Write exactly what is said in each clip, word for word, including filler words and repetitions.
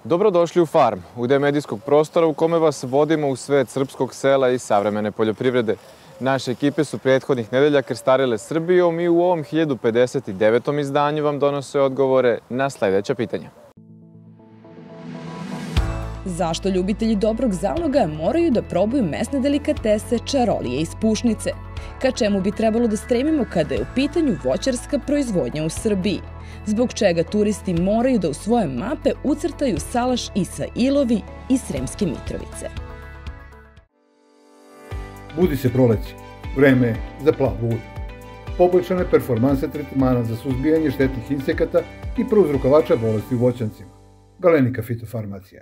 Dobrodošli u Farm, udeo medijskog prostora u kome vas vodimo u svet srpskog sela i savremene poljoprivrede. Naše ekipe su prethodnih nedelja krstarile Srbijom i u ovom hiljadu pedeset devetom izdanju vam donose odgovore na sledeća pitanja. Zašto ljubitelji dobrog zaloga moraju da probaju mesne delikatese, čarolije i spušnice? Ka čemu bi trebalo da stremimo kada je u pitanju voćarska proizvodnja u Srbiji? Zbog čega turisti moraju da u svoje mape ucrtaju salaš i sa Ilovi i Sremske Mitrovice? Budi se proleće, vreme je za plavu vodu. Poboljšane performanse tretmana za suzbijanje štetnih insekata i prouzrokovača bolesti u voćancima. Galenika fitofarmacija.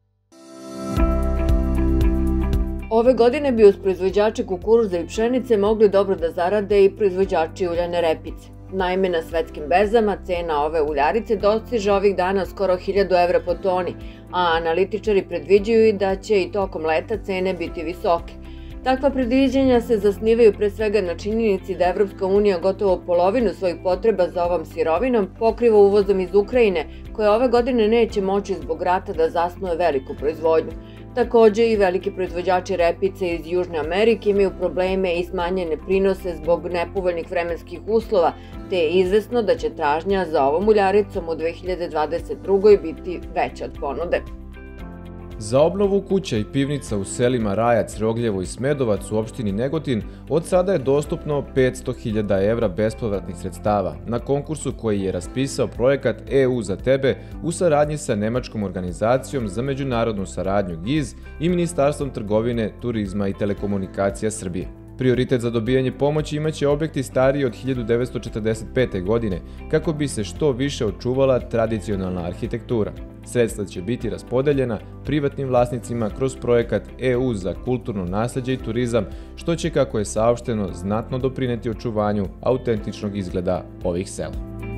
Ove godine bi uz proizvođače kukuruza i pšenice mogli dobro da zarade i proizvođači uljane repice. Naime, na svetskim berzama cena ove uljarice dostiže ovih dana skoro hiljadu evra po toni, a analitičari predviđaju i da će i tokom leta cene biti visoke. Takva predviđanja se zasnivaju pre svega na činjenici da Evropska unija gotovo polovinu svojih potreba za ovom sirovinom pokriva uvozom iz Ukrajine, koja ove godine neće moći zbog rata da zasnuje veliku proizvodnju. Takođe i veliki proizvođači repice iz Južne Amerike imaju probleme i smanjene prinose zbog nepovoljnih vremenskih uslova, te je izvesno da će tražnja za ovom uljaricom u dve hiljade dvadeset drugoj biti veća od ponude. Za obnovu kuća i pivnica u selima Rajac, Rogljevo i Smedovac u opštini Negotin od sada je dostupno petsto hiljada evra bespovratnih sredstava na konkursu koji je raspisao projekat E U za tebe u saradnji sa nemačkom organizacijom za međunarodnu saradnju G I Z i Ministarstvom trgovine, turizma i telekomunikacija Srbije. Prioritet za dobijanje pomoći imaće objekti stariji od hiljadu devetsto četrdeset pete. godine kako bi se što više očuvala tradicionalna arhitektura. Sredstva će biti raspodeljena privatnim vlasnicima kroz projekat E U za kulturno nasleđe i turizam, što će, kako je saopšteno, znatno doprineti očuvanju autentičnog izgleda ovih sela.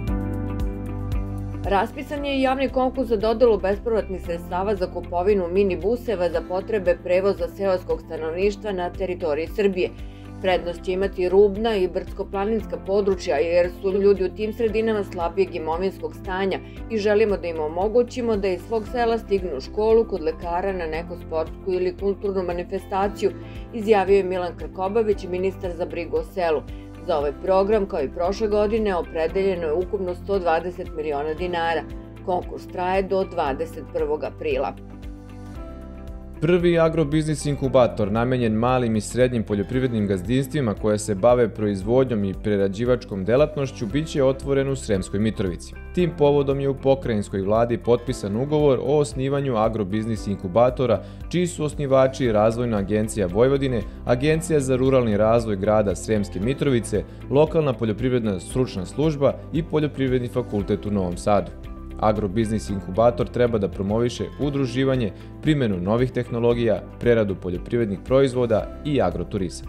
Raspisan je i javni konkurs za dodelu bespovratnih sredstava za kupovinu minibuseva za potrebe prevoza seoskog stanovništva na teritoriji Srbije. Prednost će imati rubna i brdsko-planinska područja jer su ljudi u tim sredinama slabijeg imovinskog stanja i želimo da im omogućimo da iz svog sela stignu u školu, kod lekara, na neku sportsku ili kulturnu manifestaciju, izjavio je Milan Krkobabić, ministar za brigu o selu. Za ovaj program, kao i prošle godine, opredeljeno je ukupno sto dvadeset miliona dinara. Konkurs traje do dvadeset prvog aprila. Prvi agrobiznis inkubator namenjen malim i srednjim poljoprivrednim gazdinstvima koje se bave proizvodnjom i prerađivačkom delatnošću biće otvoren u Sremskoj Mitrovici. Tim povodom je u pokrajinskoj vladi potpisan ugovor o osnivanju agrobiznis inkubatora, čiji su osnivači Razvojna agencija Vojvodine, Agencija za ruralni razvoj grada Sremske Mitrovice, lokalna poljoprivredna stručna služba i Poljoprivredni fakultet u Novom Sadu. Agrobiznis inkubator treba da promoviše udruživanje, primjenu novih tehnologija, preradu poljoprivrednih proizvoda i agroturizam.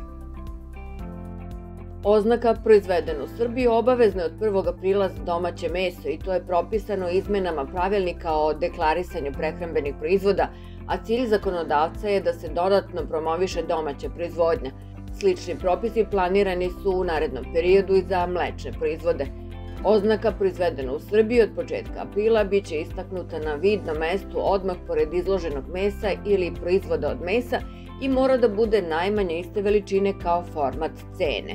Oznaka proizvedeno u Srbiji obavezna je od prvog aprila za domaće meso i to je propisano izmenama pravilnika o deklarisanju prehrambenih proizvoda, a cilj zakonodavca je da se dodatno promoviše domaća proizvodnja. Slični propisi planirani su u narednom periodu i za mlečne proizvode. Oznaka proizvedena u Srbiji od početka aprila biće istaknuta na vidnom mestu odmah pored izloženog mesa ili proizvoda od mesa i mora da bude najmanje iste veličine kao format cene.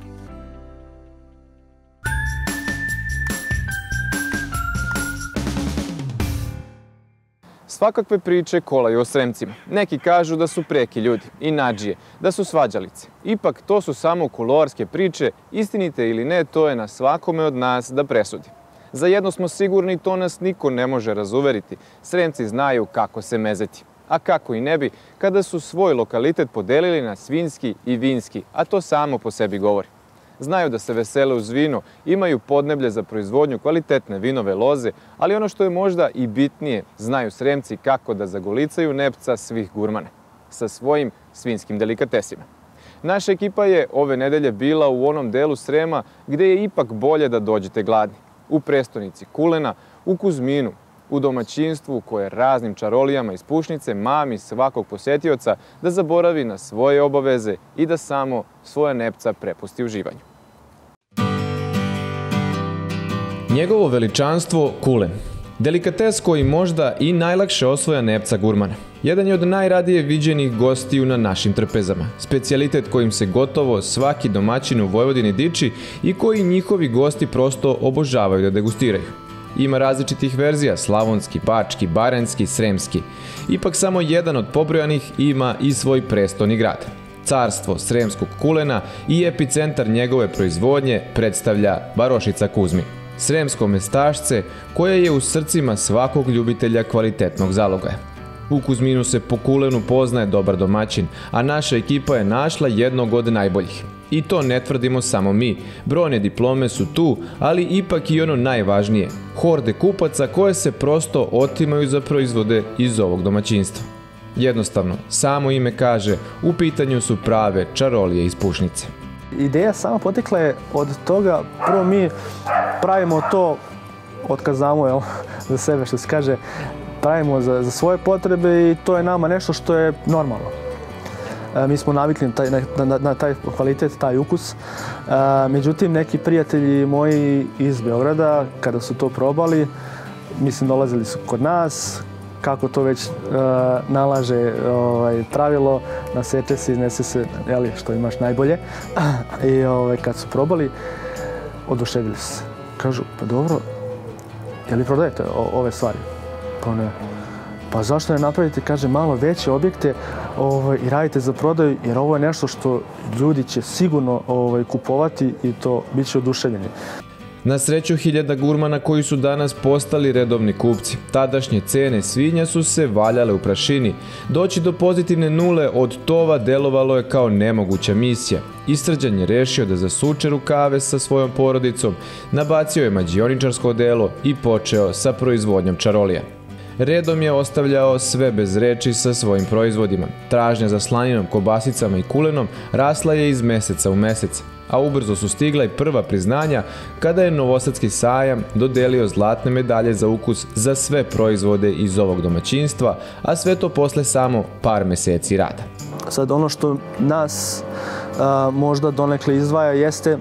Svakakve priče kolaju o Sremcima. Neki kažu da su preki ljudi i nadžije, da su svađalice. Ipak, to su samo kuloarske priče, istinite ili ne, to je na svakome od nas da presudi. Za jedno smo sigurni, to nas niko ne može razuveriti. Sremci znaju kako se mezeti. A kako i ne bi, kada su svoj lokalitet podelili na svinjski i vinski, a to samo po sebi govori. Znaju da se vesele uz vino, imaju podneblje za proizvodnju kvalitetne vinove loze, ali ono što je možda i bitnije, znaju Sremci kako da zagolicaju nepca svih gurmana sa svojim svinjskim delikatesima. Naša ekipa je ove nedelje bila u onom delu Srema gde je ipak bolje da dođete gladni. U prestonici kulena, u Kuzminu, u domaćinstvu koje raznim čarolijama iz pušnice mami svakog posetioca da zaboravi na svoje obaveze i da samo svoja nepca prepusti uživanju. Njegovo veličanstvo Kulen. Delikates koji možda i najlakše osvoja Nepca gurmana. Jedan je od najradije viđenih gostiju na našim trpezama. Specijalitet kojim se gotovo svaki domaćin u Vojvodini diči i koji njihovi gosti prosto obožavaju da degustiraju. Ima različitih verzija, slavonski, bački, baranjski, sremski. Ipak samo jedan od pobrojanih ima i svoj prestoni grad. Carstvo sremskog kulena i epicentar njegove proizvodnje predstavlja Barošica Kuzmin. Sremsko mestašce koje je u srcima svakog ljubitelja kvalitetnog zalogaja. U Kuzminu se po kulenu poznaje dobar domaćin, a naša ekipa je našla jednog od najboljih. I to ne tvrdimo samo mi, brojne diplome su tu, ali ipak i ono najvažnije, horde kupaca koje se prosto otimaju za proizvode iz ovog domaćinstva. Jednostavno, samo ime kaže, u pitanju su prave čarolije iz Pušnice. Ideja sama potekla je od toga, prvo mi pravimo to od kad znamo, jel, za sebe što se kaže, pravimo za, za svoje potrebe i to je nama nešto što je normalno. E, mi smo navikli na taj, na, na, na taj kvalitet, taj ukus. E, međutim, neki prijatelji moji iz Beograda, kada su to probali, mislim, dolazili su kod nas, kako to već e, nalaže ovaj, pravilo, naseče se, iznese se, jeli, što imaš najbolje. I ovaj, kad su probali, oduševili su se. Kažu, pa dobro, je li prodajete o, ove stvari? Pa ne. Pa zašto ne napravite, kaže, malo veće objekte ovaj, i radite za prodaju, jer ovo je nešto što ljudi će sigurno ovaj, kupovati i to bit će oduševljeni. Na sreću hiljada gurmana koji su danas postali redovni kupci. Tadašnje cene svinja su se valjale u prašini. Doći do pozitivne nule od tova delovalo je kao nemoguća misija. Srđan je rešio da zasuče rukave sa svojom porodicom, nabacio je mađioničarsko delo i počeo sa proizvodnjom čarolija. Redom je ostavljao sve bez reči sa svojim proizvodima. Tražnja za slaninom, kobasicama i kulenom rasla je iz meseca u mesec, a ubrzo su stigla i prva priznanja kada je Novosadski sajam dodelio zlatne medalje za ukus za sve proizvode iz ovog domaćinstva, a sve to posle samo par meseci rada. Sad ono što nas a, možda donekle izdvaja jeste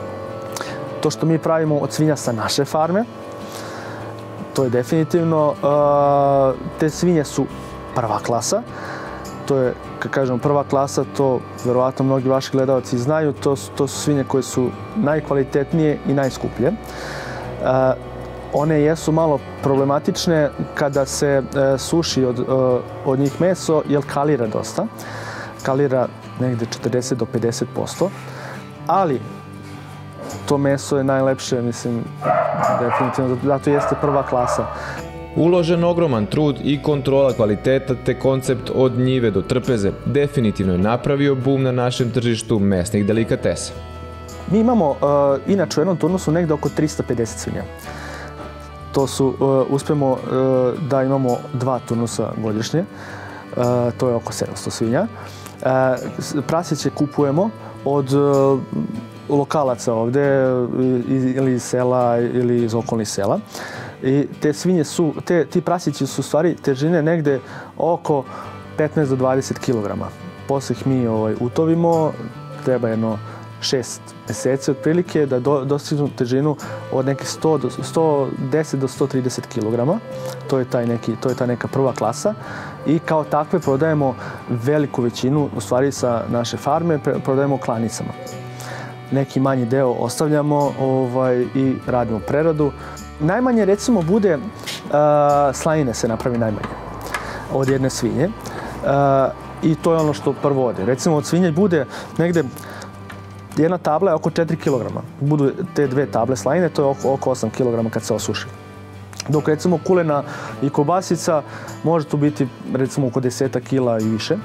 to što mi pravimo od svinja sa naše farme. To je definitivno, te svinje su prva klasa, to je, kad kažemo prva klasa, to verovatno mnogi vaši gledalci znaju, to su, to su svinje koje su najkvalitetnije i najskuplje. One jesu malo problematične kada se suši od, od njih meso, jer kalira dosta, kalira negde četrdeset do pedeset posto, ali to meso je najlepše, mislim, definitivno, zato jeste prva klasa. Uložen ogroman trud i kontrola kvaliteta te koncept od njive do trpeze definitivno je napravio bum na našem tržištu mesnih delikatesa. Mi imamo, uh, inače u jednom turnusu negde oko trista pedeset svinja. To su, uh, uspemo uh, da imamo dva turnusa godišnje, uh, to je oko sedamsto svinja. Uh, prasiće kupujemo od uh, lokalaca ovde, ili iz sela, ili iz okolnih sela. I te svinje su, te, ti prasići su u stvari težine negde oko petnaest do dvadeset kilograma. Posle ih mi ovaj, utovimo, treba jedno šest meseci otprilike da do, dostignu težinu od nekih sto deset do sto trideset kilograma. To je, taj neki, to je ta neka prva klasa. I kao takve prodajemo veliku većinu, u stvari sa naše farme, prodajemo klanicama. Neki manji deo ostavljamo ovaj, i radimo preradu. Najmanje, recimo, bude, uh, slanine se napravi najmanje od jedne svinje. Uh, I to je ono što prvo ode. Recimo, od svinje bude negde, jedna tabla je oko četiri kilograma. Budu te dve table slanine, to je oko, oko osam kilograma kad se osuši. Dok, recimo, kulena i kobasica može tu biti, recimo, oko deset kila i više.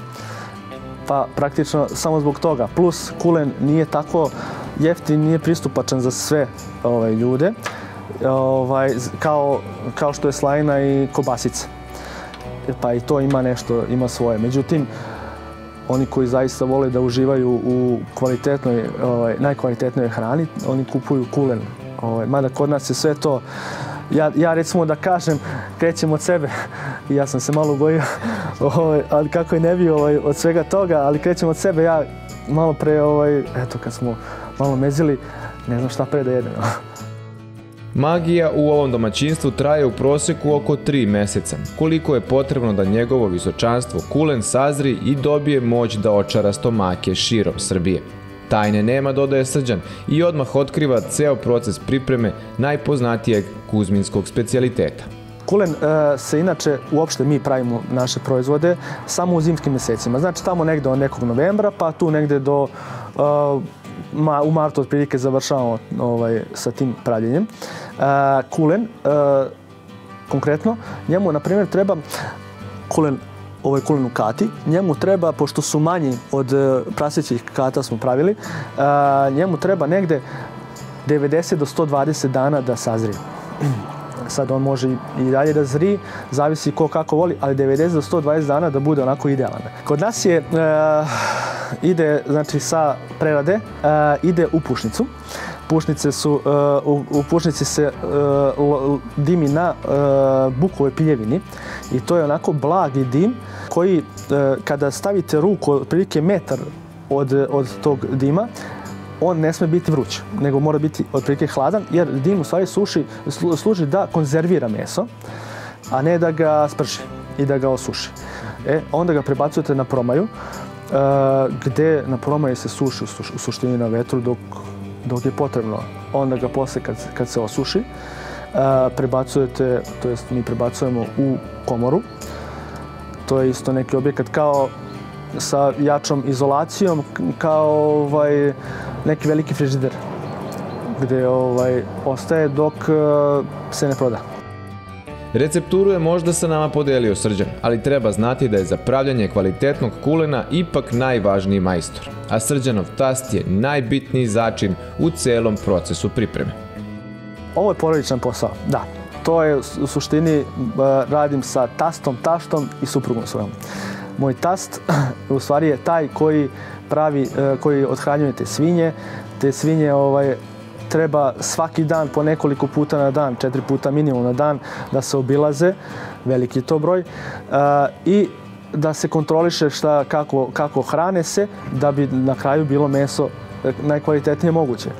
Pa praktično samo zbog toga. Plus, kulen nije tako jeftin, nije pristupačan za sve ovaj, ljude, ovaj, kao, kao što je slanina i kobasica. Pa i to ima nešto, ima svoje. Međutim, oni koji zaista vole da uživaju u kvalitetnoj, ovaj, najkvalitetnoj hrani, oni kupuju kulen. Ovaj, mada kod nas je sve to, ja, ja recimo da kažem, krećem od sebe, ja sam se malo bojio, ovaj, ali kako je ne bi ovaj, od svega toga, ali krećem od sebe, ja malo pre, ovaj, eto, kad smo malo mezili, ne znam šta pre da jedem. Magija u ovom domaćinstvu traje u proseku oko tri meseca, koliko je potrebno da njegovo visočanstvo kulen sazri i dobije moć da očara stomake širom Srbije. Tajne nema, dodaje Srđan i odmah otkriva ceo proces pripreme najpoznatijeg kuzminskog specijaliteta. Kulen e, se inače, uopšte mi pravimo naše proizvode samo u zimskim mesecima. Znači tamo negde od nekog novembra pa tu negde do e, ma, u martu otprilike završavamo ovaj, sa tim pravljenjem. E, kulen, e, konkretno, njemu na primjer treba kulen, ovaj kulen u kati, njemu treba, pošto su manji od prasećih kata smo pravili, e, njemu treba negde devedeset do sto dvadeset dana da sazrije. Sad on može i dalje da zri, zavisi ko kako voli, ali devedeset do sto dvadeset dana da bude onako idealan. Kod nas je, e, ide, znači sa prerade, e, ide u pušnicu. Pušnice su, e, u, u pušnici se e, dimi na e, bukovoj piljevini i to je onako blagi dim koji e, kada stavite ruku otprilike metar od, od tog dima, on ne sme biti vruć, nego mora biti otprilike hladan, jer dim u stvari suši, služi da konzervira meso, a ne da ga sprži i da ga osuši. E, onda ga prebacujete na promaju, e, gde na promaju se suši u suštini na vetru dok, dok je potrebno. Onda ga posle kad, kad se osuši, e, prebacujete, to jest mi prebacujemo u komoru. To je isto neki objekat kao sa jačom izolacijom, kao ovaj, neki veliki frižider gde ovaj, ostaje dok uh, se ne proda. Recepturu je možda sa nama podelio Srđan, ali treba znati da je za pravljanje kvalitetnog kulena ipak najvažniji majstor, a Srđanov tast je najbitniji začin u celom procesu pripreme. Ovo je porodičan posao, da. To je u suštini, radim sa tastom, taštom i suprugom svojom. Moj tast u stvari je taj koji pravi, koji othranjuje te svinje. Te svinje ovaj, treba svaki dan po nekoliko puta na dan, četiri puta minimum na dan, da se obilaze, veliki to broj, i da se kontroliše šta, kako, kako hrane se, da bi na kraju bilo meso najkvalitetnije moguće.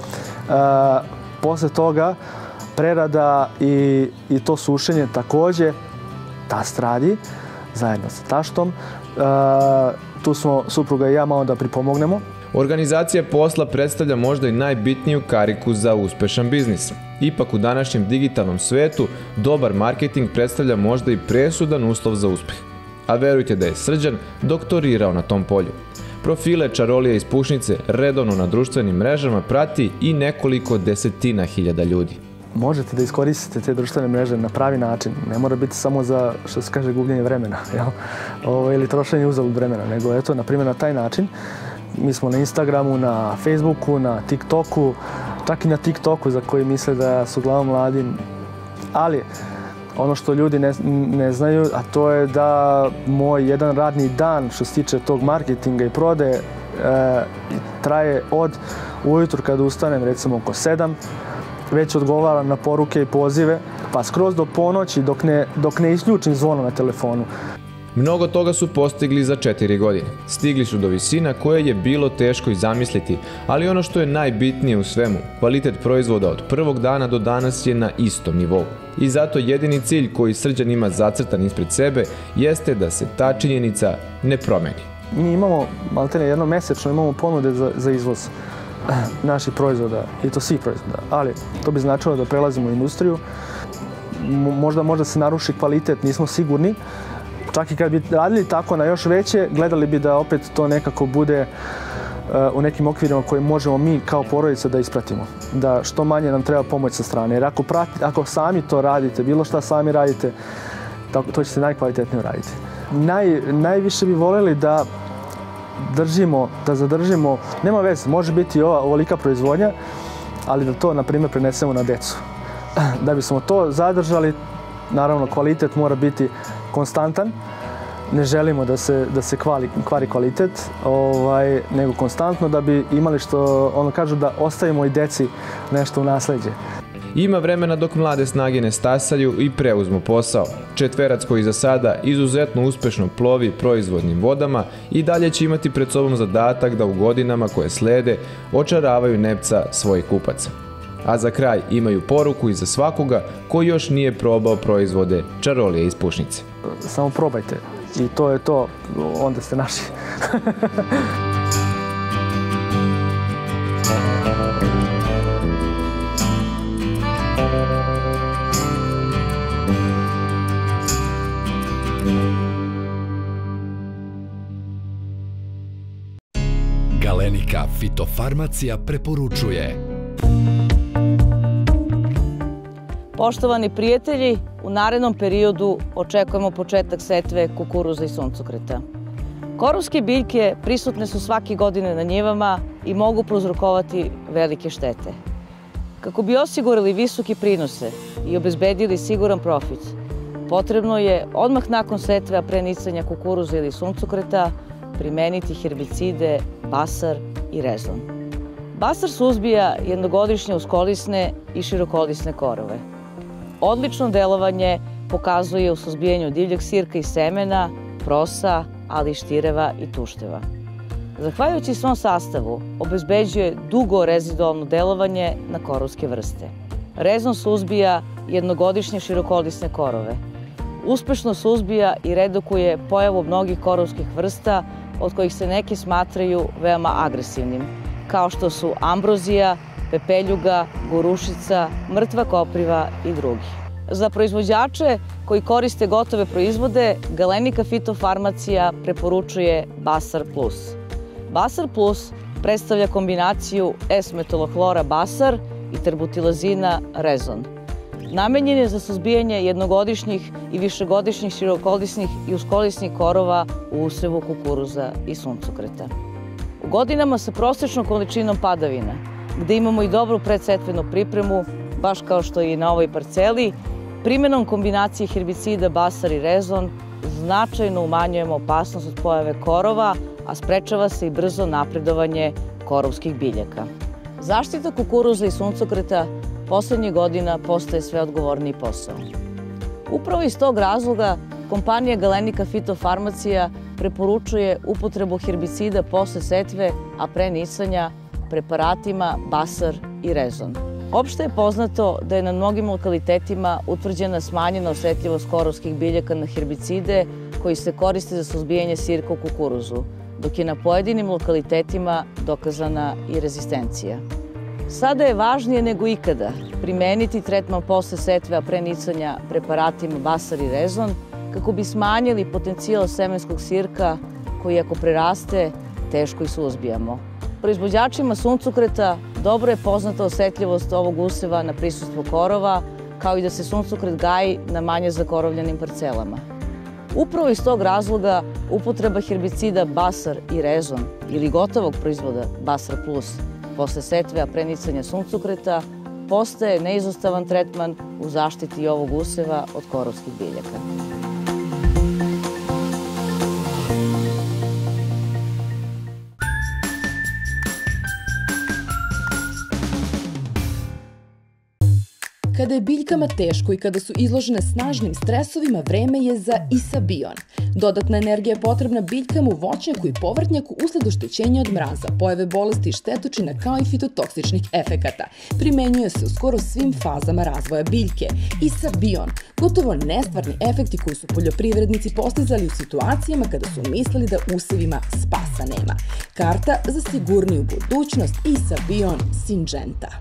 Posle toga prerada i, i to sušenje takođe tast radi zajedno sa taštom. Uh, tu smo supruga i ja malo da pripomognemo. Organizacija posla predstavlja možda i najbitniju kariku za uspešan biznis. Ipak u današnjem digitalnom svetu dobar marketing predstavlja možda i presudan uslov za uspeh. A verujte da je Srđan doktorirao na tom polju. Profile čarolije iz Pušnice redovno na društvenim mrežama prati i nekoliko desetina hiljada ljudi. Možete da iskoristite te društvene mreže na pravi način. Ne mora biti samo za, što se kaže, gubljenje vremena, jel? O, ili trošenje uzalud vremena, nego eto, na primjer, na taj način. Mi smo na Instagramu, na Facebooku, na TikToku, čak i na TikToku za koji misle da su uglavnom mladi. Ali, ono što ljudi ne, ne znaju, a to je da moj jedan radni dan što se tiče tog marketinga i prodaje e, traje od ujutru kada ustanem, recimo oko sedam, već odgovaram na poruke i pozive, pa skroz do ponoći dok ne, dok ne isključim zvono na telefonu. Mnogo toga su postigli za četiri godine. Stigli su do visina koje je bilo teško i zamisliti, ali ono što je najbitnije u svemu, kvalitet proizvoda od prvog dana do danas je na istom nivou. I zato jedini cilj koji Srđan ima zacrtan ispred sebe jeste da se ta činjenica ne promeni. Mi imamo, maltene jedno mesečno, imamo ponude za, za izvoz naših proizvoda, i to svih proizvoda, ali to bi značilo da prelazimo u industriju. Možda možda se naruši kvalitet, nismo sigurni. Čak i kad bi radili tako na još veće, gledali bi da opet to nekako bude uh, u nekim okvirima koje možemo mi kao porodica da ispratimo. Da što manje nam treba pomoć sa strane. Jer ako, prati, ako sami to radite, bilo šta sami radite, to, to ćete najkvalitetnije raditi. Naj, najviše bi voljeli da držimo, da zadržimo, nema veze, može biti ova ovolika proizvodnja, ali da to, na primjer, prenesemo na decu. Da bismo to zadržali, naravno, kvalitet mora biti konstantan. Ne želimo da se, da se kvali, kvari kvalitet, ovaj, nego konstantno da bi imali što, ono kažu, da ostavimo i deci nešto u nasleđe. Ima vremena dok mlade snage ne stasaju i preuzmu posao. Četverac koji za sada izuzetno uspešno plovi proizvodnim vodama i dalje će imati pred sobom zadatak da u godinama koje slede očaravaju nepca svojih kupaca. A za kraj imaju poruku i za svakoga koji još nije probao proizvode čarolije iz pušnice. Samo probajte i to je to, onda ste naši. Galenika fitofarmacija preporučuje. Poštovani prijatelji, u narednom periodu očekujemo početak setve kukuruza i suncokreta. Korovske biljke prisutne su svake godine na njivama i mogu prouzrokovati velike štete. Kako bi osigurali visoke prinose i obezbedili siguran profit, potrebno je odmah nakon setve, a pre nicanja kukuruza ili suncokreta, primeniti herbicide Basar i Rezon. Basar suzbija jednogodišnje uskolisne i širokolisne korove. Odlično delovanje pokazuje u suzbijanju divljeg sirka i semena, prosa, ali i štireva i tušteva. Zahvaljujući svom sastavu, obezbeđuje dugo rezidualno delovanje na korovske vrste. Rezon suzbija jednogodišnje širokolisne korove. Uspešno suzbija i redukuje pojavu mnogih korovskih vrsta, od kojih se neke smatraju veoma agresivnim, kao što su ambrozija, pepeljuga, gorušica, mrtva kopriva i drugi. Za proizvođače koji koriste gotove proizvode, Galenika fitofarmacija preporučuje Basar plus. Basar plus predstavlja kombinaciju S-metolohlora Basar i terbutilazina Rezon. Namenjen je za suzbijanje jednogodišnjih i višegodišnjih širokolisnih i uskolisnih korova u usevu kukuruza i suncokreta. U godinama sa prosečnom količinom padavina, gde imamo i dobru predsetvenu pripremu, baš kao što je i na ovoj parceli, primenom kombinacije herbicida Basar i Rezon značajno umanjujemo opasnost od pojave korova, a sprečava se i brzo napredovanje korovskih biljaka. Zaštita kukuruza i suncokreta poslednjih godina postaje sve odgovorniji posao. Upravo iz tog razloga kompanija Galenika fitofarmacija preporučuje upotrebu herbicida posle setve, a pre nicanja preparatima Basar i Rezon. Opšte je poznato da je na mnogim lokalitetima utvrđena smanjena osetljivost korovskih biljaka na herbicide koji se koriste za suzbijanje sirka u kukuruzu, dok je na pojedinim lokalitetima dokazana i rezistencija. Sada je važnije nego ikada primeniti tretman posle setve, a pre nicanja preparatima Basar i Rezon, kako bi smanjili potencijal semenskog sirka koji, ako preraste, teško i suzbijamo. Proizvođačima suncokreta dobro je poznata osetljivost ovog useva na prisustvo korova, kao i da se suncokret gaji na manje zakorovljenim parcelama. Upravo iz tog razloga upotreba herbicida Basar i Rezon ili gotovog proizvoda Basar plus posle setve, a pre nicanja suncokreta, postaje neizostavan tretman u zaštiti ovog useva od korovskih biljaka. Kada je biljkama teško i kada su izložene snažnim stresovima, vreme je za Isabion. Dodatna energija je potrebna biljkama u voćnjaku i povrtnjaku usled oštećenja od mraza, pojave bolesti i štetočina kao i fitotoksičnih efekata. Primenjuje se u skoro svim fazama razvoja biljke. Isabion, gotovo nestvarni efekti koji su poljoprivrednici postizali u situacijama kada su mislili da usevima spasa nema. Karta za sigurniju budućnost Isabion Syngenta.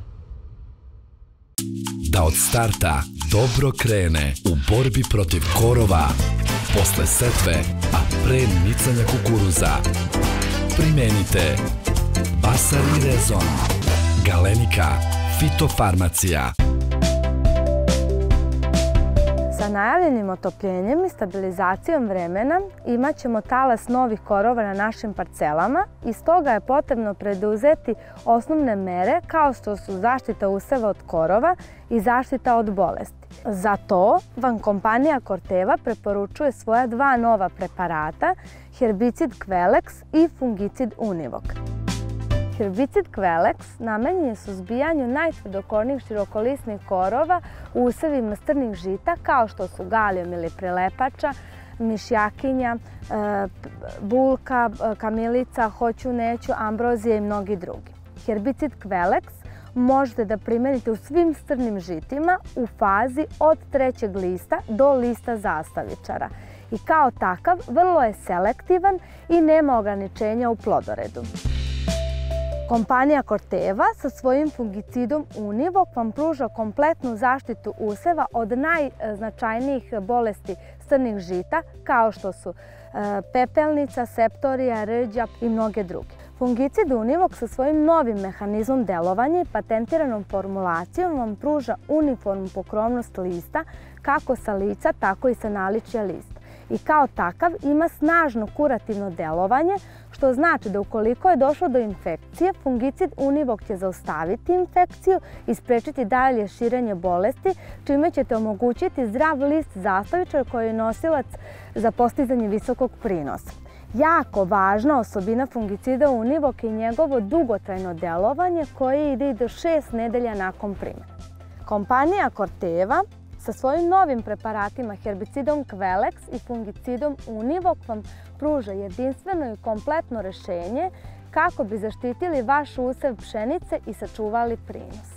Da od starta dobro krene u borbi protiv korova, posle setve, a pre nicanja kukuruza. Primenite Basar i Rezon. Galenika fitofarmacija. Sa najavljenim otopljenjem i stabilizacijom vremena imat ćemo talas novih korova na našim parcelama i stoga je potrebno preduzeti osnovne mere kao što su zaštita useva od korova i zaštita od bolesti. Za to vam kompanija Corteva preporučuje svoja dva nova preparata, herbicid Quelex i fungicid Univok. Herbicid Quelex namenjen je suzbijanju najtvrdokornijih širokolisnih korova u usevima strnih žita kao što su galijom ili prelepača, mišjakinja, bulka, kamilica, hoću, neću, ambrozija i mnogi drugi. Herbicid Quelex možete da primenite u svim strnim žitima u fazi od trećeg lista do lista zastavičara. I kao takav vrlo je selektivan i nema ograničenja u plodoredu. Kompanija Corteva sa svojim fungicidom Univok vam pruža kompletnu zaštitu useva od najznačajnijih bolesti strnih žita kao što su pepelnica, septorija, rđa i mnoge druge. Fungicid Univok sa svojim novim mehanizmom delovanja i patentiranom formulacijom vam pruža uniformnu pokrovnost lista kako sa lica, tako i sa naličja lista. I kao takav ima snažno kurativno delovanje, što znači da ukoliko je došlo do infekcije, fungicid Univok će zaustaviti infekciju i sprečiti dalje širenje bolesti, čime ćete omogućiti zdrav list zastavičara koji je nosilac za postizanje visokog prinosa. Jako važna osobina fungicida Univok je njegovo dugotrajno delovanje koje ide i do šest nedelja nakon primjene. Kompanija Corteva sa svojim novim preparatima herbicidom Quelex i fungicidom Univok vam pruža jedinstveno i kompletno rešenje kako bi zaštitili vaš usev pšenice i sačuvali prinos.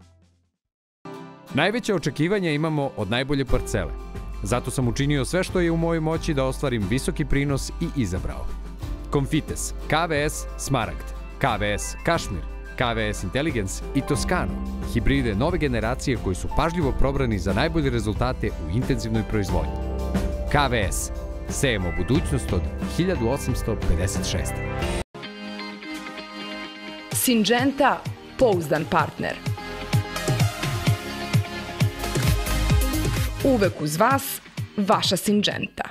Najveće očekivanja imamo od najbolje parcele. Zato sam učinio sve što je u mojoj moći da ostvarim visoki prinos i izabrao Confites, K V S Smaragd, K V S Kašmir, K V S Intelligence i Toscano, hibride nove generacije koji su pažljivo probrani za najbolje rezultate u intenzivnoj proizvodnji. K V S. Sejemo budućnost od hiljadu osamsto pedeset šeste. Syngenta, pouzdan partner. Uvek uz vas, vaša Syngenta.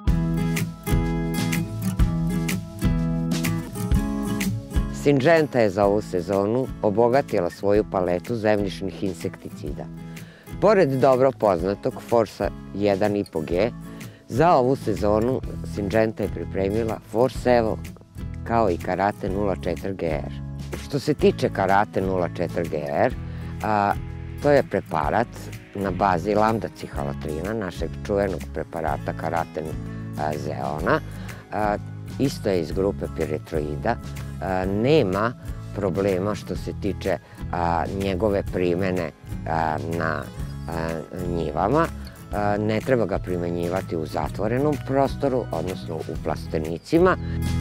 Syngenta je za ovu sezonu obogatila svoju paletu zemljišnih insekticida. Pored dobro poznatog Forsa jedan i po G, za ovu sezonu Syngenta je pripremila Force Evo kao i Karate nula četiri G R. Što se tiče Karate nula četiri G R, a, to je preparat na bazi lambda cihalotrina, našeg čuvenog preparata Karate zeona. A, isto je iz grupe piretroida. A, nema problema što se tiče a, njegove primene a, na a, njivama. A, ne treba ga primenjivati u zatvorenom prostoru, odnosno u plastenicima.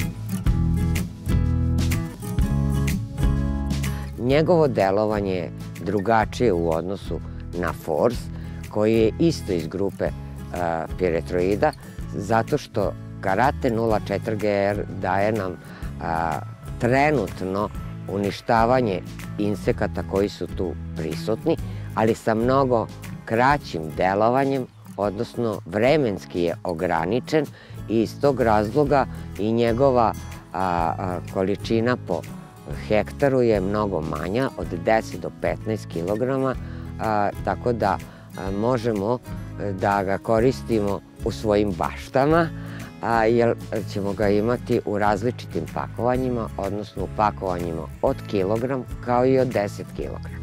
Njegovo delovanje je drugačije u odnosu na Force, koji je isto iz grupe a, piretroida, zato što Karate nula četiri G R daje nam a, trenutno uništavanje insekata koji su tu prisutni, ali sa mnogo kraćim delovanjem, odnosno vremenski je ograničen i iz tog razloga i njegova a, a, količina po hektaru je mnogo manja, od deset do petnaest kilograma, a, tako da a, možemo da ga koristimo u svojim baštama, a, jer ćemo ga imati u različitim pakovanjima, odnosno u pakovanjima od kilogram kao i od deset kilograma.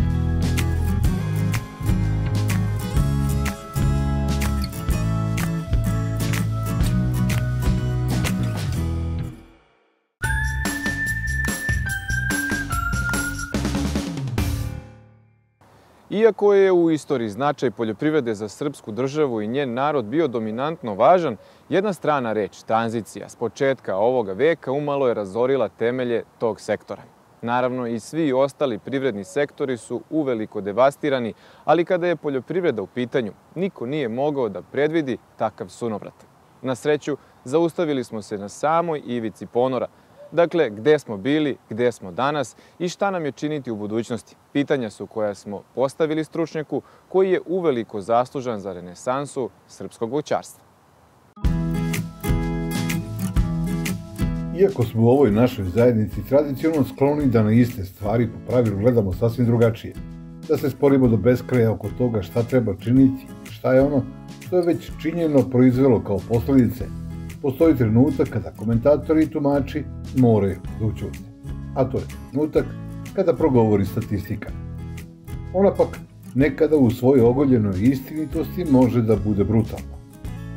Iako je u istoriji značaj poljoprivrede za srpsku državu i njen narod bio dominantno važan, jedna strana reč, tranzicija, s početka ovoga veka umalo je razorila temelje tog sektora. Naravno, i svi ostali privredni sektori su uveliko devastirani, ali kada je poljoprivreda u pitanju, niko nije mogao da predvidi takav sunovrat. Na sreću, zaustavili smo se na samoj ivici ponora. Dakle, gde smo bili, gde smo danas i šta nam je činiti u budućnosti? Pitanja su koja smo postavili stručnjaku koji je uveliko zaslužan za renesansu srpskog voćarstva. Iako smo u ovoj našoj zajednici tradicionalno skloni da na iste stvari po pravilu gledamo sasvim drugačije, da se sporimo do beskraja oko toga šta treba činiti, šta je ono što je već činjeno proizvelo kao posledice, postoji trenutak kada komentatori i tumači moraju da ućute. A to je trenutak kada progovori statistika. Ona pak nekada u svojoj ogoljenoj istinitosti može da bude brutalna.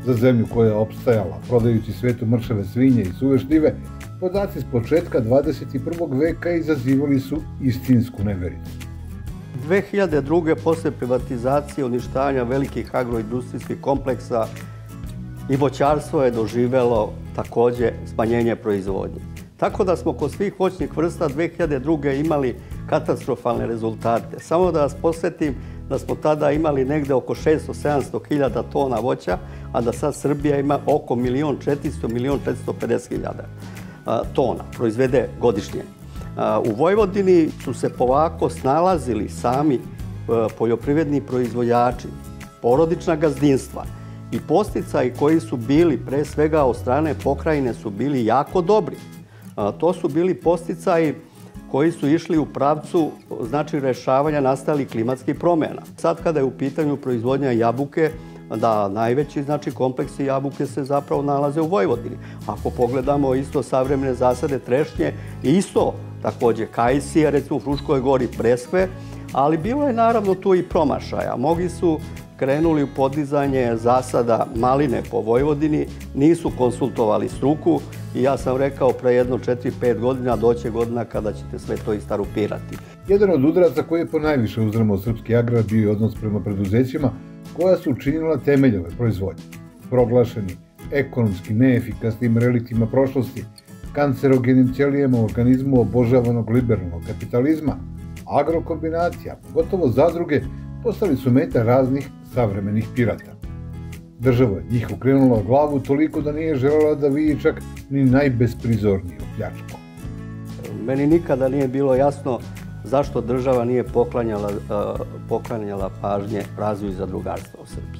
Za zemlju koja je opstajala, prodajući svetu mršave svinje i suve šljive, podaci s početka dvadeset prvog veka izazivali su istinsku nevericu. dve hiljade druge. posle privatizacije, uništavanja velikih agroindustrijskih kompleksa, i voćarstvo je doživelo takođe smanjenje proizvodnje. Tako da smo kod svih voćnih vrsta dve hiljade druge. imali katastrofalne rezultate. Samo da vas podsjetim da smo tada imali negde oko šesto do sedamsto hiljada tona voća, a da sad Srbija ima oko milion četiristo, milion četiristo pedeset hiljada tona proizvede godišnje. U Vojvodini su se polako snalazili sami poljoprivredni proizvođači, porodična gazdinstva i podsticaji koji su bili, pre svega od strane pokrajine, su bili jako dobri. To su bili podsticaji koji su išli u pravcu znači rešavanja nastalih klimatskih promjena. Sad kada je u pitanju proizvodnja jabuke, da najveći znači kompleksi jabuke se zapravo nalaze u Vojvodini. Ako pogledamo isto savremene zasade trešnje, isto takođe kajsije, recimo u Fruškoj gori breskve, ali bilo je naravno tu i promašaja. Mnogi su krenuli u podizanje zasada maline po Vojvodini, nisu konsultovali struku i ja sam rekao pre jedno četiri pet godina doće godina kada ćete sve to istarupirati. Jedan od udaraca koji je ponajviše uzdrmao srpski agrar bio je odnos prema preduzećima koja su učinila temeljove proizvodnje. Proglašeni ekonomski neefikasnim reliktima prošlosti, kancerogenim ćelijama u organizmu obožavanog liberalnog kapitalizma, agrokombinacija, pogotovo zadruge, postali su meta raznih savremenih pirata. Država je njih okrenula glavu toliko da nije želela da vidi čak ni najbesprizorniju pljačku. Meni nikada nije bilo jasno zašto država nije poklanjala, poklanjala pažnje razvoju zadrugarstva u Srbiji.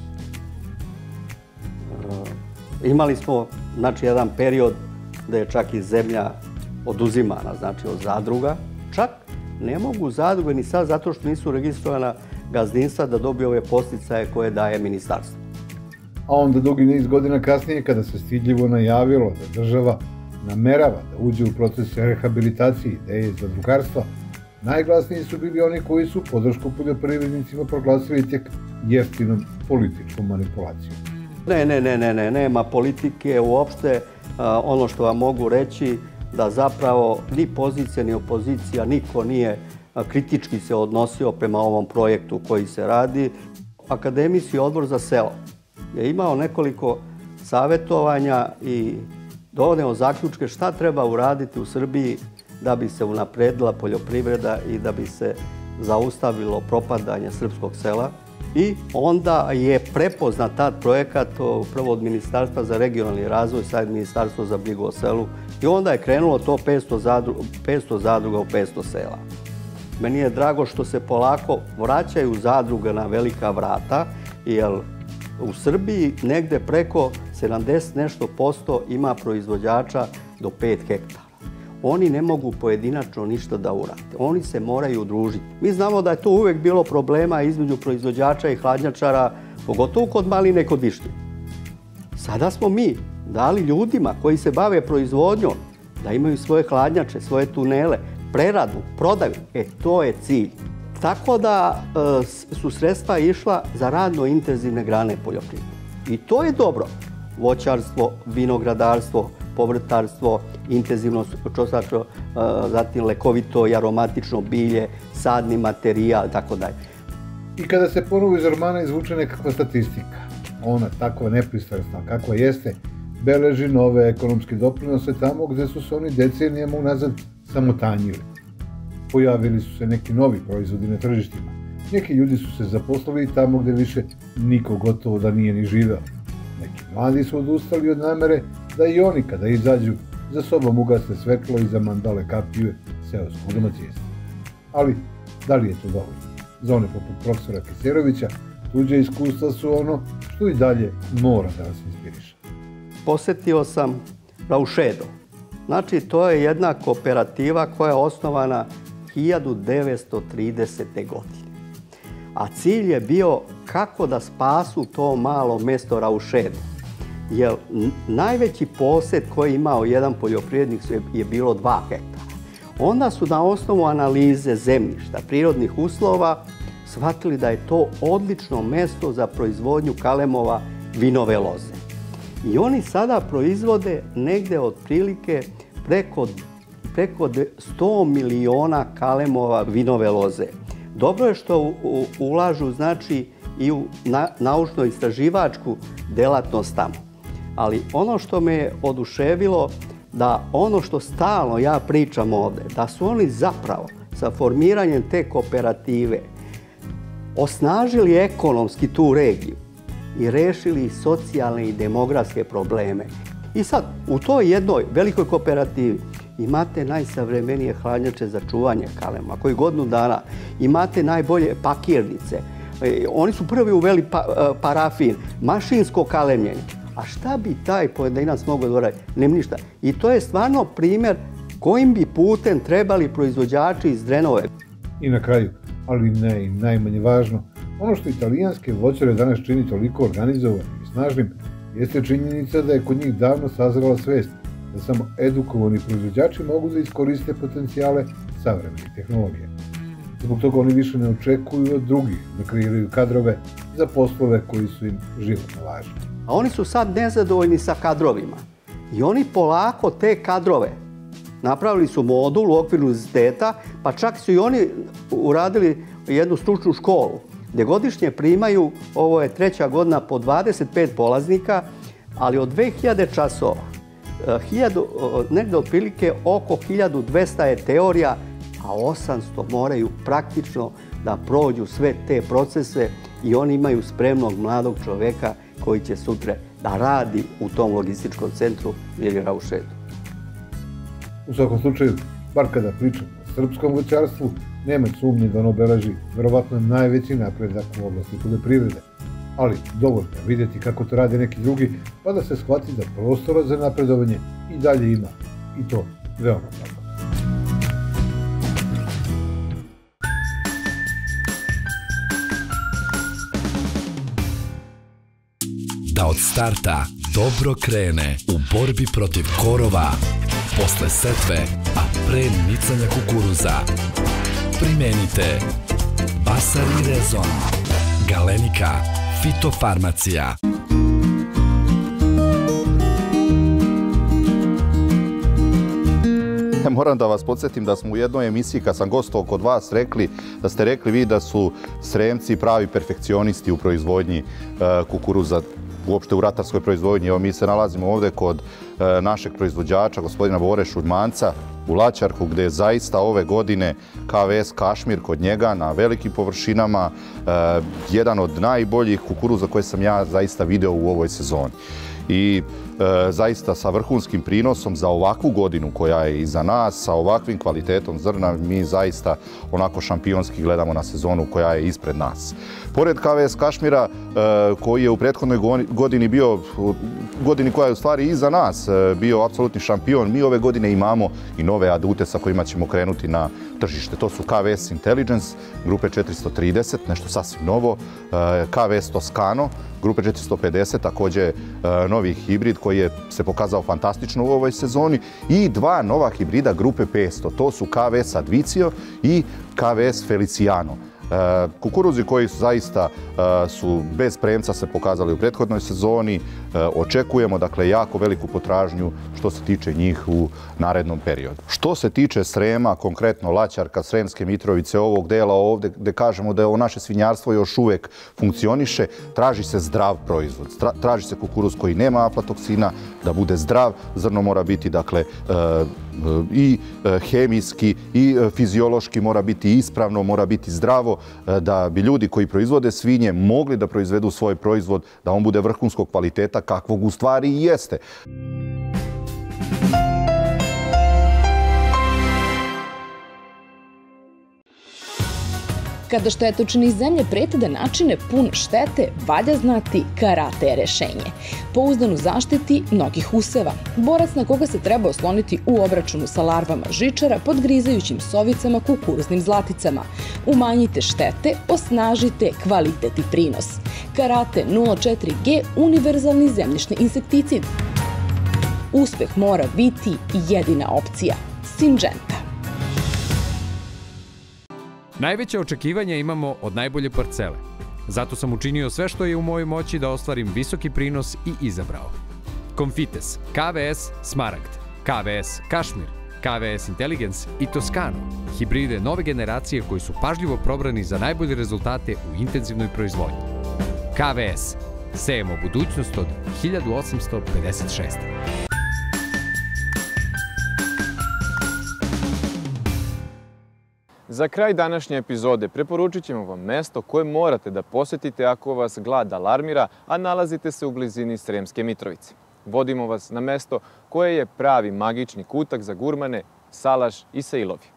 Imali smo znači, jedan period da je čak i zemlja oduzimana, znači od zadruga. Čak ne mogu zadruge ni sad zato što nisu registrovana gazdinstva da dobiju ove podsticaje koje daje ministarstvo. A onda dugi niz godina kasnije, kada se stidljivo najavilo da država namerava da uđe u proces rehabilitacije ideje zadrugarstva, najglasniji su bili oni koji su podršku poljoprivrednicima proglasili tek jeftinom političkom manipulacijom. Ne, ne, ne, ne, ne, nema politike uopšte. Ono što vam mogu reći da zapravo ni pozicija ni opozicija, niko nije kritički se odnosio prema ovom projektu koji se radi. Akademijski odbor za selo je imao nekoliko savjetovanja i dovodimo zaključke šta treba uraditi u Srbiji da bi se unapredila poljoprivreda i da bi se zaustavilo propadanje srpskog sela. I onda je prepoznat tad projekat prvo od Ministarstva za regionalni razvoj, sad Ministarstvo za brigu o selu i onda je krenulo to petsto zadruga u petsto sela. Meni je drago što se polako vraćaju zadruge na velika vrata, jer u Srbiji negde preko sedamdeset nešto posto ima proizvođača do pet hektara. Oni ne mogu pojedinačno ništa da urade. Oni se moraju udružiti. Mi znamo da je to uvek bilo problema između proizvođača i hladnjačara, pogotovo kod maline i kod višnje. Sada smo mi dali ljudima koji se bave proizvodnjom da imaju svoje hladnjače, svoje tunele, preradu, prodaju. E, to je cilj. Tako da su sredstva išla za radno intenzivne grane poljoprivrede. I to je dobro. Voćarstvo, vinogradarstvo, povrtarstvo, intenzivno čosačo, zatim lekovito i aromatično bilje, sadni materijal, tako dalje. I kada se ponovo iz ormana izvuče nekakva statistika, ona takva nepristrasna kakva jeste, beleži nove ekonomske doprinose tamo gde su se oni decenijama unazad samo tanjili. Pojavili su se neki novi proizvodi na tržištima. Neki ljudi su se zaposlili tamo gde više niko gotovo da nije ni živeo. Neki mladi su odustali od namere da i oni kada izađu za sobom ugase svetlo i za mandale kapije seoskog domaćinstva. Ali, da li je to dovoljno? Za one poput profesora Keserovića, tuđe iskustva su ono što i dalje mora da vas inspiriše. Posetio sam Raušedo. Znači, to je jedna kooperativa koja je osnovana hiljadu devetsto tridesete. godine. A cilj je bio kako da spasu to malo mesto Raušedo. Jer najveći posed koji je imao jedan poljoprivrednik je bilo dva hektara. Onda su na osnovu analize zemljišta, prirodnih uslova, shvatili da je to odlično mesto za proizvodnju kalemova vinove loze. I oni sada proizvode negde otprilike preko, preko sto miliona kalemova vinove loze. Dobro je što u, u, ulažu znači i u na, naučno-istraživačku delatnost tamo. Ali ono što me je oduševilo, da ono što stalno ja pričam ovde, da su oni zapravo sa formiranjem te kooperative osnažili ekonomski tu regiju i rešili socijalne i demografske probleme. I sad, u toj jednoj velikoj kooperativi imate najsavremenije hladnjače za čuvanje kalema, koji godinu dana imate najbolje pakirnice. Oni su prvi uveli pa, parafin, mašinsko kalemljenje. A šta bi taj pojedinac mogao da uradi? Nema ništa. I to je stvarno primjer kojim bi putem trebali proizvođači iz Drenove. I na kraju, ali ne i najmanje važno, ono što italijanske voćare danas čini toliko organizovanim i snažnim, jeste činjenica da je kod njih davno sazrela svest da samo edukovani proizvođači mogu da iskoriste potencijale savremenih tehnologija. Zbog toga oni više ne očekuju od drugih da kreiraju kadrove za poslove koji su im životno važni. A oni su sad nezadovoljni sa kadrovima. I oni polako te kadrove napravili su modul u okviru univerziteta, pa čak su i oni uradili jednu stručnu školu, gdje godišnje primaju, ovo je treća godina, po dvadeset pet polaznika, ali od dve hiljade časova, negde otprilike oko hiljadu dvesta je teorija, a osamsto moraju praktično da prođu sve te procese i oni imaju spremnog mladog čoveka koji će sutra da radi u tom logističkom centru ili Raušetu. U svakom slučaju, bar kada pričamo o srpskom voćarstvu, nema sumnje da ono obeleži verovatno najveći napredak u oblasti poljoprivrede. Ali dovoljno je vidjeti kako to rade neki drugi, pa da se shvati da prostora za napredovanje i dalje ima. I to veoma mnogo. Da od starta dobro krene u borbi protiv korova, posle setve, a pre nicanja kukuruza. Primenite Basar i Rezon, Galenika, Fitofarmacija. Moram da vas podsjetim da smo u jednoj emisiji kad sam gostovao kod vas rekli, da ste rekli vi da su Sremci pravi perfekcionisti u proizvodnji kukuruza, uopšte u ratarskoj proizvodnji. Evo mi se nalazimo ovdje kod našeg proizvođača, gospodina Bore Šuljmanca, u Laćarku, gdje je zaista ove godine K V S Kašmir kod njega na velikim površinama jedan od najboljih kukuruza koje sam ja zaista video u ovoj sezoni. I e, zaista sa vrhunskim prinosom za ovakvu godinu koja je iza nas, sa ovakvim kvalitetom zrna, mi zaista onako šampionski gledamo na sezonu koja je ispred nas. Pored K V S Kašmira, e, koji je u prethodnoj godini bio, godini koja je u stvari iza nas, e, bio apsolutni šampion, mi ove godine imamo i nove adute sa kojima ćemo krenuti na tržište. To su K V S Intelligence, grupe četiristo trideset, nešto sasvim novo, e, K V S Toscano, grupe četiristo pedeset, također e, novi hibrid koji je se pokazao fantastično u ovoj sezoni, i dva nova hibrida grupe petsto. To su K V S Advicio i K V S Feliciano. E, kukuruzi koji su zaista e, su bez premca se pokazali u prethodnoj sezoni. E, očekujemo dakle jako veliku potražnju što se tiče njih u narednom periodu. Što se tiče Srema, konkretno Laćarka, Sremske Mitrovice, ovog dela ovdje gdje kažemo da je ovo naše svinjarstvo još uvijek funkcioniše, traži se zdrav proizvod. Traži se kukuruz koji nema aflatoksina, da bude zdrav, zrno mora biti dakle e, i hemijski i fiziološki mora biti ispravno, mora biti zdravo, da bi ljudi koji proizvode svinje mogli da proizvedu svoj proizvod, da on bude vrhunskog kvaliteta kakvog u stvari i jeste. Kada štetočine iz zemlje prete da načine pun štete, valja znati karate je rešenje. Pouzdan u zaštiti mnogih useva. Borac na koga se treba osloniti u obračunu sa larvama žičara pod grizajućim sovicama kukuruznim zlaticama. Umanjite štete, osnažite kvalitet i prinos. Karate nula četiri G univerzalni zemljišni insekticid. Uspeh mora biti jedina opcija. Syngenta. Najveće očekivanja imamo od najbolje parcele. Zato sam učinio sve što je u mojoj moći da ostvarim visoki prinos i izabrao Confites, K V S Smaragd, K V S Kašmir, K V S Intelligence i Toscano, hibride nove generacije koji su pažljivo probrani za najbolje rezultate u intenzivnoj proizvodnji. K V S. Sejemo budućnost od hiljadu osamsto pedeset šeste. Za kraj današnje epizode preporučit ćemo vam mesto koje morate da posetite ako vas glad alarmira, a nalazite se u blizini Sremske Mitrovice. Vodimo vas na mesto koje je pravi magični kutak za gurmane, salaš i sejlovi.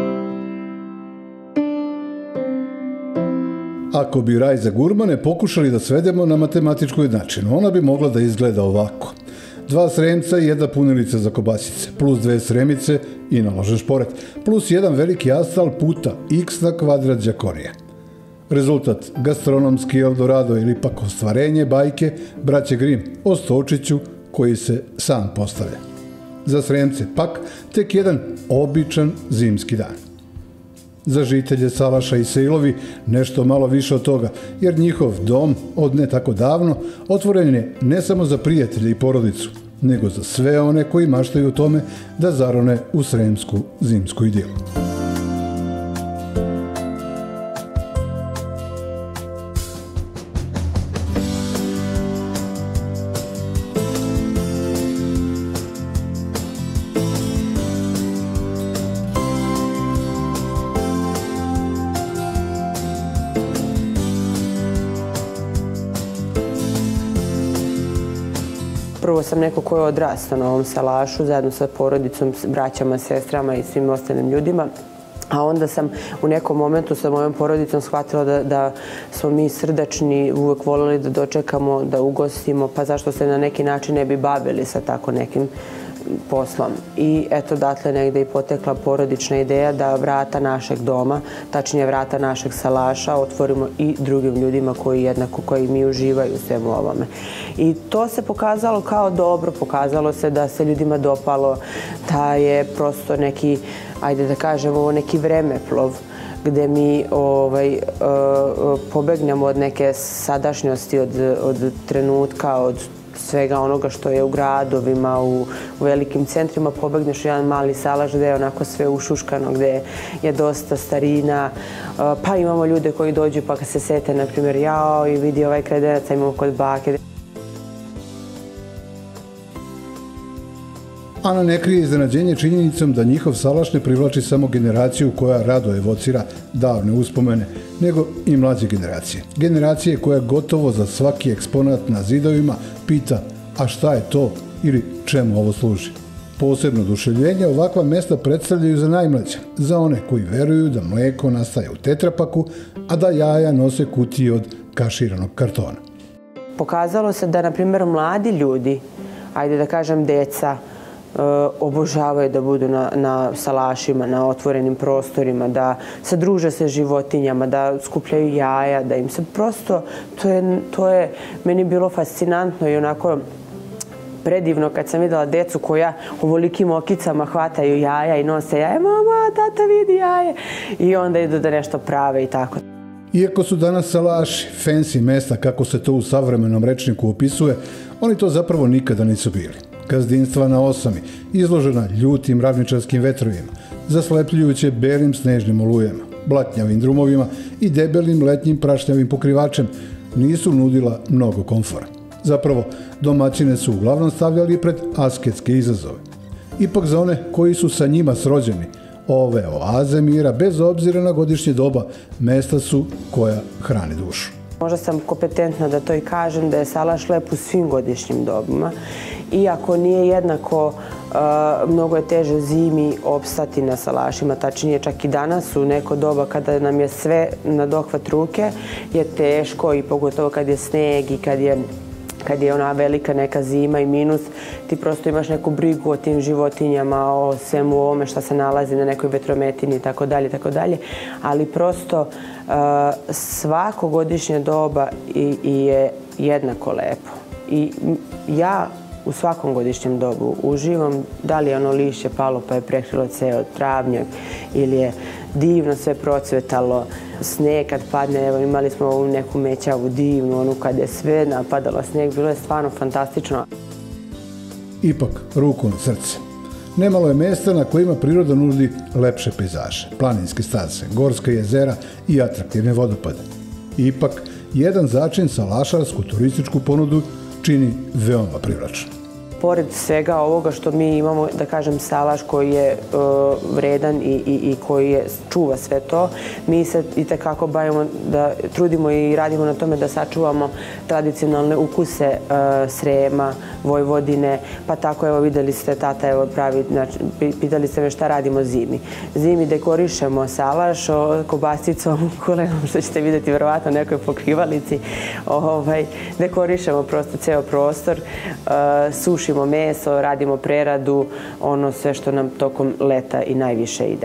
Ako bi raj za gurmane pokušali da svedemo na matematičku jednačinu, ona bi mogla da izgleda ovako. Dva Sremca i jedna punilica za kobasice, plus dve Sremice i naložen šporet, plus jedan veliki astal puta x na kvadrat đakonije. Rezultat gastronomski Eldorado ili pak ostvarenje bajke braće Grim o Stočiću koji se sam postavlja. Za Sremce pak tek jedan običan zimski dan. Za žitelje Salaša i Sejlovi nešto malo više od toga, jer njihov dom od ne tako davno otvoren je ne samo za prijatelje i porodicu, nego za sve one koji maštaju o tome da zarone u sremsku zimsku idilu. Prvo sam neko ko je odrastao na ovom salašu, zajedno sa porodicom, braćama, sestrama i svim ostalim ljudima. A onda sam u nekom momentu sa mojom porodicom shvatila da, da smo mi srdačni, uvek voljeli da dočekamo, da ugostimo, pa zašto se na neki način ne bi bavili sa tako nekim poslom. I eto, datle negde i potekla porodična ideja da vrata našeg doma, tačnije vrata našeg salaša, otvorimo i drugim ljudima koji jednako, koji mi uživaju u svemu ovome. I to se pokazalo kao dobro, pokazalo se da se ljudima dopalo, da je prosto neki, ajde da kažemo, neki vremeplov gde mi ovaj, pobegnemo od neke sadašnjosti, od, od trenutka, od svega onoga što je u gradovima, u, u velikim centrima, pobegneš u jedan mali salaš gde je onako sve ušuškano, gde je dosta starina, pa imamo ljude koji dođu pa kad se sete, na primjer, jao i vidi ovaj kredenac, imamo kod bake. Ana ne krije iznenađenje činjenicom da njihov salaš ne privlači samo generaciju koja rado evocira davne uspomene, nego i mlađe generacije. Generacije koja gotovo za svaki eksponat na zidovima pita a šta je to ili čemu ovo služi. Posebno oduševljenje ovakva mesta predstavljaju za najmlađe, za one koji veruju da mleko nastaje u tetrapaku, a da jaja nose kutije od kaširanog kartona. Pokazalo se da, na primjer, mladi ljudi, ajde da kažem deca, obožavaju da budu na, na salašima, na otvorenim prostorima, da se druže sa životinjama, da skupljaju jaja, da im se prosto, to je, to je meni bilo fascinantno i onako predivno kad sam videla decu koja ovolikim okicama hvataju jaja i nose jaje, mama, tata vidi jaje, i onda idu da nešto prave i tako. Iako su danas salaši fancy mesta, kako se to u savremenom rečniku opisuje, oni to zapravo nikada nisu bili. Gazdinstva na osami, izložena ljutim ravničarskim vetrovima, zaslepljujuće belim snežnim olujama, blatnjavim drumovima i debelim letnjim prašnjavim pokrivačem, nisu nudila mnogo komfora. Zapravo, domaćine su uglavnom stavljali pred asketske izazove. Ipak za one koji su sa njima srođeni, ove oaze mira, bez obzira na godišnje doba, mesta su koja hrane dušu. Možda sam kompetentna da to i kažem, da je salaš lep u svim godišnjim dobima. Iako nije jednako, mnogo je teže zimi opstati na salašima, tačnije čak i danas u neko doba kada nam je sve na dohvat ruke je teško, i pogotovo kad je sneg i kad je kad je ona velika neka zima i minus, ti prosto imaš neku brigu o tim životinjama, o svemu ovome što se nalazi na nekoj vetrometini i tako dalje, tako dalje. Ali prosto svako godišnje doba je jednako lepo. I ja u svakom godišnjem dobu uživam, da li je ono lišće palo pa je prekrilo ceo travnjak ili je divno sve procvetalo, sneg kad padne, evo imali smo ovu neku mećavu divnu, onu kad je sve napadalo sneg, bilo je stvarno fantastično. Ipak, ruku na srce. Nemalo je mesta na kojima priroda nudi lepše pejzaže, planinske staze, gorska jezera i atraktivne vodopade. Ipak, jedan začin salašarsku turističku ponudu čini veoma privlačno. Pored svega ovoga što mi imamo, da kažem, salaš koji je uh, vredan i, i, i koji je, čuva sve to, mi se i tekako bavimo da trudimo i radimo na tome da sačuvamo tradicionalne ukuse uh, Srema, Vojvodine, pa tako evo videli ste tata evo pravi, znači, pitali ste me šta radimo zimi. Zimi dekorišemo salaš o, kobasicom, kulenom što ćete vidjeti verovatno u nekoj pokrivalici, ovaj, dekorišemo prosto ceo prostor, uh, sušimo meso, radimo preradu, ono sve što nam tokom leta i najviše ide.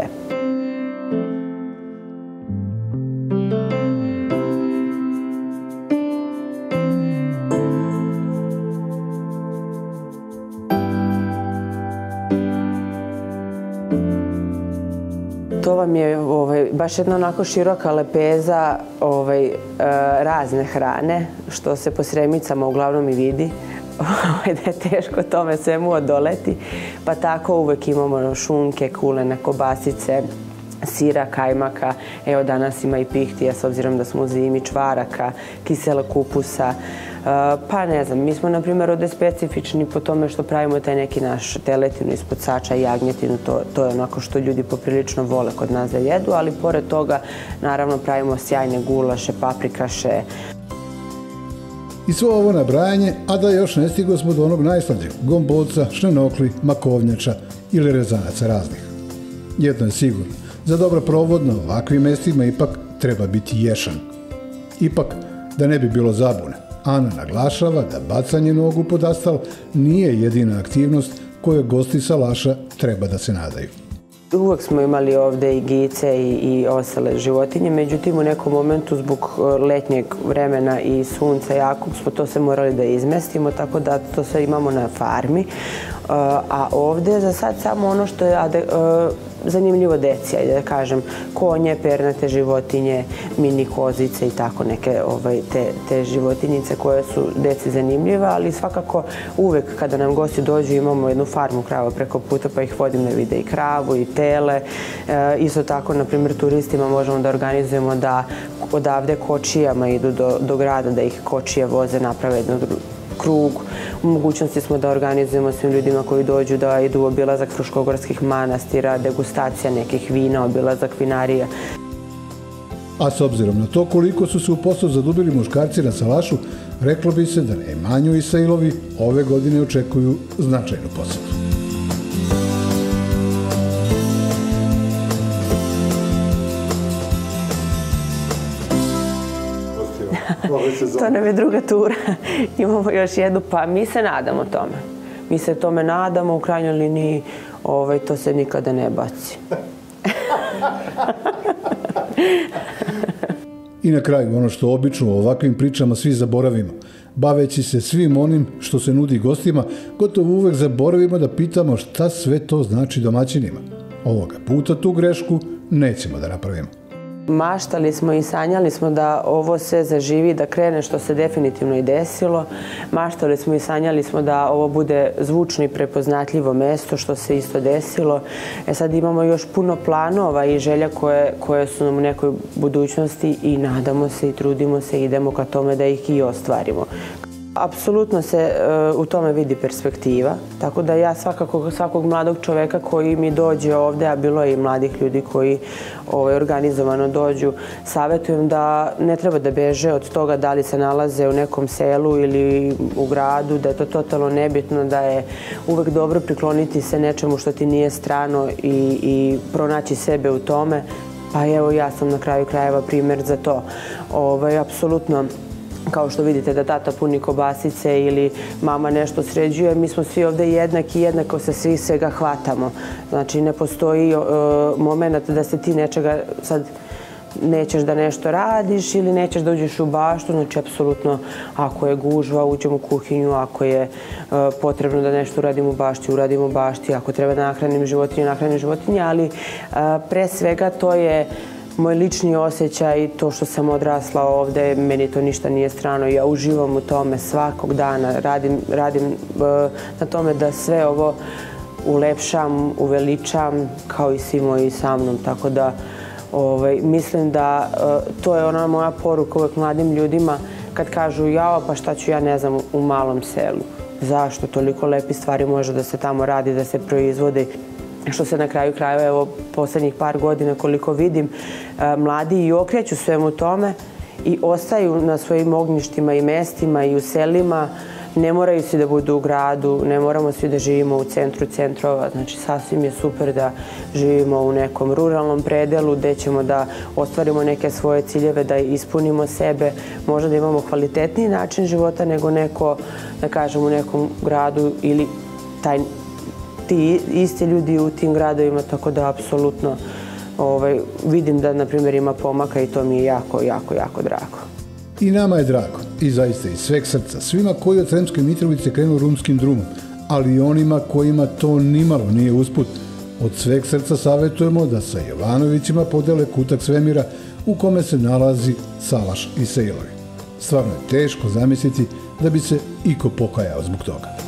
To vam je ovaj, baš jedna onako široka lepeza ovaj, e, razne hrane, što se po Sremicama uglavnom i vidi. Da je teško tome svemu odoleti, pa tako uvek imamo šunke, kulene, kobasice, sira, kajmaka, evo danas ima i pihtija s obzirom da smo u zimi, čvaraka, kisela kupusa, pa ne znam, mi smo na primjer ovde specifični po tome što pravimo taj neki naš teletinu ispod sača i jagnjetinu, to, to je onako što ljudi poprilično vole kod nas da jedu, ali pored toga naravno pravimo sjajne gulaše, paprikaše. I svo ovo nabrajanje, a da još ne stigo smo do onog najslađeg, gomboca, šlenokli, makovnjača ili rezanaca raznih. Jedno je sigurno, za dobro provod na ovakvim mestima ipak treba biti ješan. Ipak, da ne bi bilo zabune, Ana naglašava da bacanje nogu pod astal nije jedina aktivnost kojoj gosti salaša treba da se nadaju. Uvek smo imali ovde i gice i, i ostale životinje, međutim u nekom momentu zbog letnjeg vremena i sunca jakog smo to sve morali da izmestimo, tako da to sve imamo na farmi. A ovde za sad samo ono što je ade, zanimljivo deci, ajde da kažem, konje, pernate životinje, mini kozice i tako neke ovaj, te, te životinjice koje su deci zanimljive, ali svakako uvek kada nam gosti dođu imamo jednu farmu krava preko puta pa ih vodim da vide i kravu i tele. E, isto tako, na primjer, turistima možemo da organizujemo da odavde kočijama idu do, do grada, da ih kočije voze, naprave jednu krug. U mogućnosti smo da organizujemo svim ljudima koji dođu da idu u obilazak fruškogorskih manastira, degustacija nekih vina, obilazak vinarija. A s obzirom na to koliko su se u posao zadubili muškarci na salašu, reklo bi se da Nemanju i Sailovi ove godine očekuju značajnu posetu. To nam je druga tura. Imamo još jednu, pa mi se nadamo tome. Mi se tome nadamo, u krajnjoj liniji ovaj, to se nikada ne baci. I na kraju, ono što obično u ovakvim pričama svi zaboravimo, baveći se svim onim što se nudi gostima, gotovo uvek zaboravimo da pitamo šta sve to znači domaćinima. Ovoga puta tu grešku nećemo da napravimo. Maštali smo i sanjali smo da ovo sve zaživi, da krene, što se definitivno i desilo. Maštali smo i sanjali smo da ovo bude zvučno i prepoznatljivo mesto, što se isto desilo. E sad imamo još puno planova i želja koje, koje su nam u nekoj budućnosti i nadamo se i trudimo se i idemo ka tome da ih i ostvarimo. Apsolutno se uh, u tome vidi perspektiva, tako da ja svakako svakog mladog čoveka koji mi dođe ovde, a bilo je i mladih ljudi koji ovaj, organizovano dođu, savjetujem da ne treba da beže od toga da li se nalaze u nekom selu ili u gradu, da je to totalno nebitno, da je uvek dobro prikloniti se nečemu što ti nije strano i, i pronaći sebe u tome. Pa evo, ja sam na kraju krajeva primer za to. Ovaj, apsolutno, kao što vidite da tata puni kobasice ili mama nešto sređuje, mi smo svi ovde jednaki i jednako se svi svega hvatamo. Znači, ne postoji uh, moment da se ti nečega sad nećeš da nešto radiš ili nećeš da uđeš u baštu. Znači, apsolutno, ako je gužva, uđem u kuhinju, ako je uh, potrebno da nešto uradim u bašti, uradim u bašti, ako treba da nahranim životinje, nahranim životinje, ali uh, pre svega to je moj lični osjećaj, to što sam odrasla ovde, meni to ništa nije strano. Ja uživam u tome svakog dana. Radim, radim na tome da sve ovo ulepšam, uveličam, kao i svi moji sa mnom. Tako da ovaj, mislim da to je ona moja poruka uvek mladim ljudima kad kažu jao, pa šta ću ja, ne znam, u malom selu. Zašto? Toliko lepi stvari može da se tamo radi, da se proizvode. Što se na kraju krajeva, evo, poslednjih par godina koliko vidim, mladi i okreću svemu tome i ostaju na svojim ognjištima i mestima i u selima. Ne moraju svi da budu u gradu, ne moramo svi da živimo u centru centrova. Znači, sasvim je super da živimo u nekom ruralnom predelu gde ćemo da ostvarimo neke svoje ciljeve, da ispunimo sebe, možda da imamo kvalitetniji način života nego neko, da kažem, u nekom gradu ili taj, ti isti ljudi u tim gradovima, tako da apsolutno ovaj, vidim da, na primjer, ima pomaka i to mi je jako, jako, jako drago. I nama je drago, i zaista iz sveg srca, svima koji od Sremske Mitrovice krenu rumskim drumom, ali i onima kojima to nimalo nije usput. Od sveg srca savjetujemo da sa Jovanovićima podele kutak svemira u kome se nalazi salaš i sejlovi. Stvarno je teško zamisliti da bi se iko pokajao zbog toga.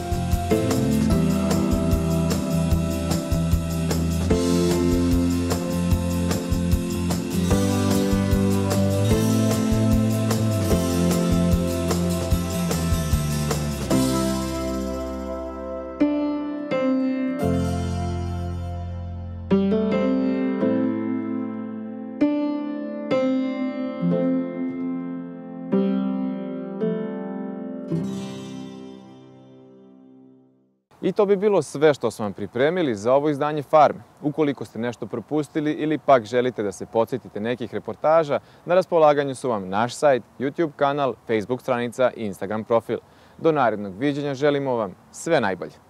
I to bi bilo sve što smo vam pripremili za ovo izdanje Farme. Ukoliko ste nešto propustili ili pak želite da se podsjetite nekih reportaža, na raspolaganju su vam naš sajt, YouTube kanal, Facebook stranica i Instagram profil. Do narednog viđenja želimo vam sve najbolje.